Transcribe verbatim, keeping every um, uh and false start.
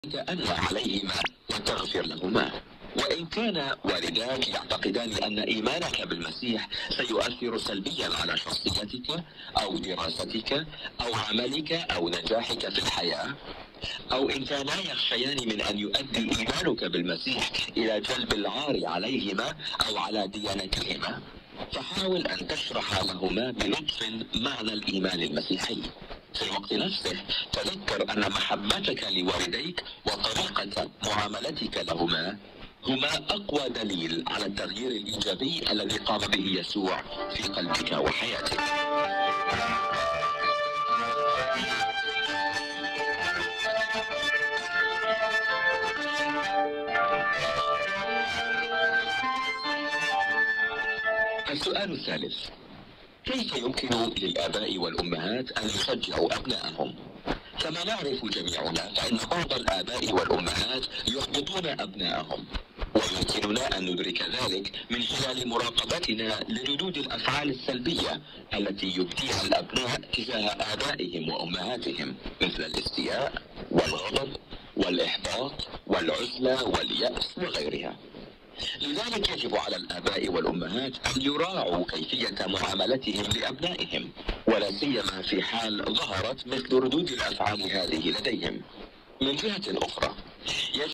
أن عليهما وتغفر لهما. وإن كان والداك يعتقدان أن إيمانك بالمسيح سيؤثر سلبيا على شخصيتك أو دراستك أو عملك أو نجاحك في الحياة، أو إن كانا يخشيان من أن يؤدي إيمانك بالمسيح إلى جلب العار عليهما أو على ديانتهما، فحاول أن تشرح لهما بلطف معنى الإيمان المسيحي. في الوقت نفسه تذكر أن محبتك لوالديك وطريقة معاملتك لهما هما أقوى دليل على التغيير الإيجابي الذي قام به يسوع في قلبك وحياتك. السؤال الثالث: كيف يمكن للآباء والأمهات أن يشجعوا أبنائهم؟ كما نعرف جميعنا فإن بعض الآباء والأمهات يحبطون أبنائهم، ويمكننا أن ندرك ذلك من خلال مراقبتنا لردود الأفعال السلبية التي يبديها الأبناء تجاه آبائهم وأمهاتهم، مثل الاستياء والغضب والإحباط والعزلة واليأس وغيرها. لذلك يجب على الآباء والأمهات أن يراعوا كيفية معاملتهم لأبنائهم، ولا سيما في حال ظهرت مثل ردود الأفعال هذه لديهم. من جهة أخرى